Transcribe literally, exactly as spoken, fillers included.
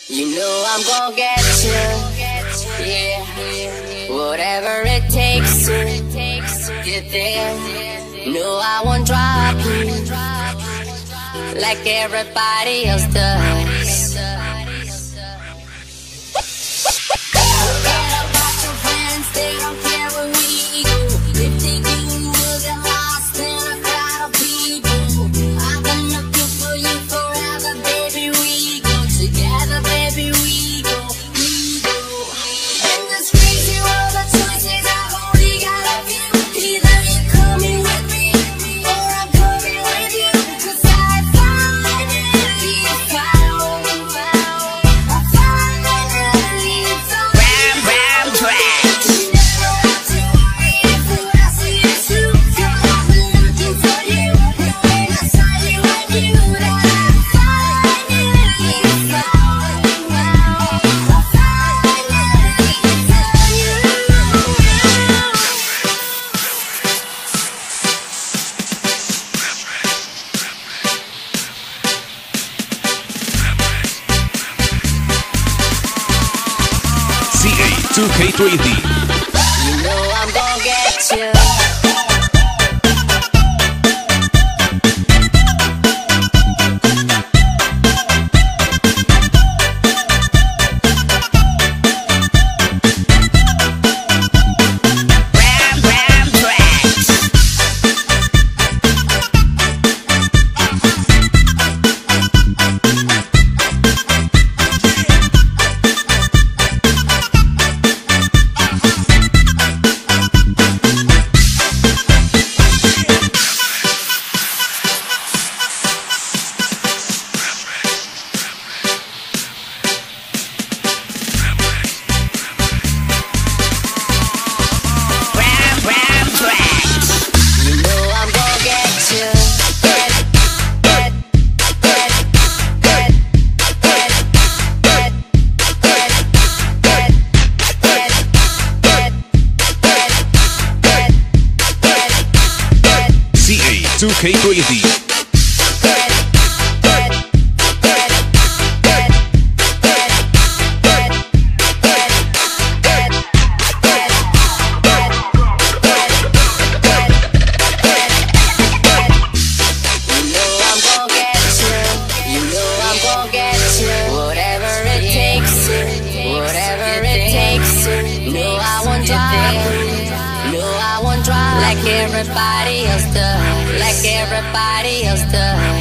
You know I'm gonna get you, yeah. Whatever it takes to get there. No, I won't drop you like everybody else does. Forget about your friends, they don't care where we go. If they do, we'll get lost in a crowd of people. I've been looking for you forever, baby. We go together, baby. We go, we go. In this crazy world of choices, I've only got a few. Either you're coming with me, or I'm coming with you. 'Cause I finally found, I finally found. Ram Ram Tracks. You never have to worry if who I see is you. 'Cause I've been looking for you, knowing I saw you and you. That I finally found, I finally found you. C A two K twenty. You know I'm gonna get you. Ram Ram Tracks. Ram Ram Tracks. You know I'm gonna get you. Get, get, get, get, get, get, get, get, get, get, get, get, get, get, C A two K twenty. Like everybody else does, like everybody else does.